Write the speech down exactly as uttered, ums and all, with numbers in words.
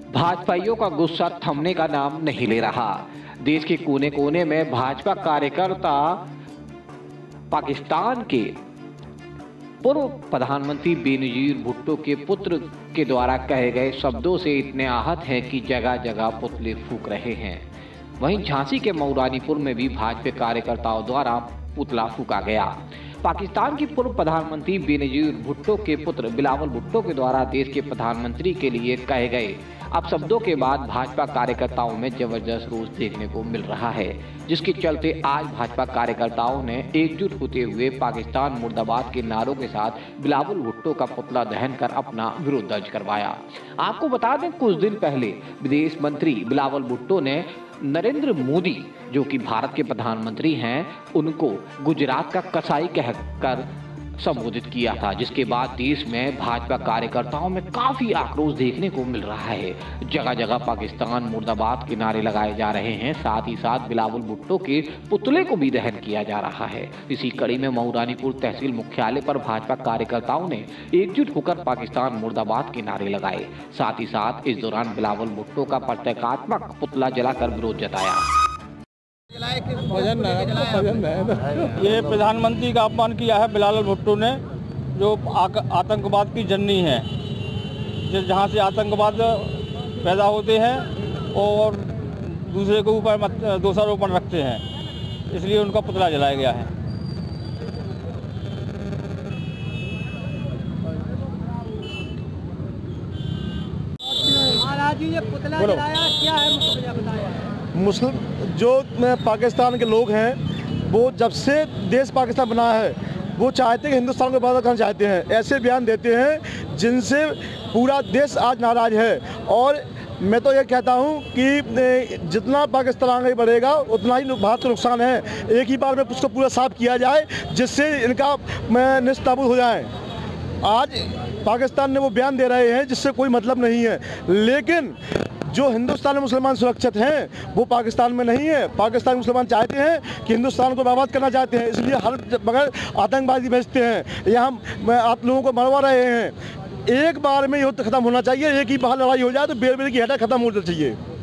भाजपाइयों का गुस्सा थमने का नाम नहीं ले रहा। देश के कोने कोने में भाजपा कार्यकर्ता पाकिस्तान के पूर्व प्रधानमंत्री बेनजीर भुट्टो के पुत्र के द्वारा कहे गए शब्दों से इतने आहत हैं कि जगह जगह पुतले फूंक रहे हैं। वहीं झांसी के मऊरानीपुर में भी भाजपा कार्यकर्ताओं द्वारा पुतला फूंका गया। पाकिस्तान की पूर्व प्रधानमंत्री बेनजीर भुट्टो के पुत्र बिलावल भुट्टो के द्वारा देश के प्रधानमंत्री के लिए कहे गए अपशब्दों के बाद भाजपा कार्यकर्ताओं में जबरदस्त रोष देखने को मिल रहा है, जिसके चलते आज भाजपा कार्यकर्ताओं ने एकजुट होते हुए पाकिस्तान मुर्दाबाद के नारों के साथ बिलावल भुट्टो का पुतला दहन कर अपना विरोध दर्ज करवाया। आपको बता दें, कुछ दिन पहले विदेश मंत्री बिलावल भुट्टो ने नरेंद्र मोदी, जो कि भारत के प्रधानमंत्री हैं, उनको गुजरात का कसाई कहकर संबोधित किया था, जिसके बाद देश में भाजपा कार्यकर्ताओं में काफी आक्रोश देखने को मिल रहा है। जगह जगह पाकिस्तान मुर्दाबाद के नारे लगाए जा रहे हैं, साथ ही साथ बिलावल भुट्टो के पुतले को भी दहन किया जा रहा है। इसी कड़ी में मऊरानीपुर तहसील मुख्यालय पर भाजपा कार्यकर्ताओं ने एकजुट होकर पाकिस्तान मुर्दाबाद के नारे लगाए। साथ ही साथ इस दौरान बिलावल भुट्टो का प्रतीकात्मक पुतला जलाकर विरोध जताया। ये प्रधानमंत्री का अपमान किया है बिलावल भुट्टो ने, जो आतंकवाद की जननी है, जिस जहाँ से आतंकवाद पैदा होते हैं और दूसरे के ऊपर दोषारोपण रखते हैं, इसलिए उनका पुतला जलाया गया है। महाराज जी, ये पुतला जलाया क्या है, मुझे बताया। मुस्लिम जो पाकिस्तान के लोग हैं, वो जब से देश पाकिस्तान बना है वो चाहते हैं कि हिंदुस्तान को आज़ाद करना चाहते हैं। ऐसे बयान देते हैं जिनसे पूरा देश आज नाराज है। और मैं तो ये कहता हूँ कि जितना पाकिस्तान आगे बढ़ेगा उतना ही भारत को नुकसान है। एक ही बार में उसको पूरा साफ किया जाए जिससे इनका निस्ताबूद हो जाए। आज पाकिस्तान ने वो बयान दे रहे हैं जिससे कोई मतलब नहीं है, लेकिन जो हिंदुस्तान में मुसलमान सुरक्षित हैं वो पाकिस्तान में नहीं है। पाकिस्तान में मुसलमान चाहते हैं कि हिंदुस्तान को बर्बाद करना चाहते हैं, इसलिए हर बगैर आतंकवादी भेजते हैं, यहाँ आप लोगों को मरवा रहे हैं। एक बार में युद्ध खत्म होना चाहिए, एक ही बार लड़ाई हो जाए तो बेर बेर की हटा खत्म होना चाहिए।